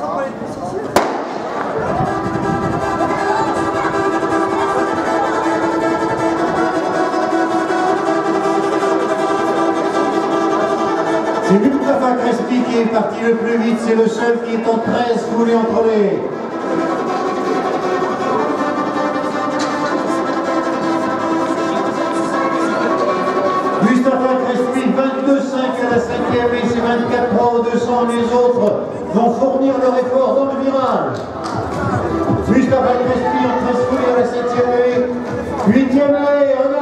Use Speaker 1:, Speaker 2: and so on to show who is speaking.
Speaker 1: C'est Mustapha Crespi qui est parti le plus vite, c'est le seul qui est en 13 foulées entre les. Mustapha Crespi, 22,5 à la 5e et c'est 24,3 au 200. Les autres vont fournir leur effort dans le virage. Mustapha Crespi en 13 foulées à la 7e et 8e.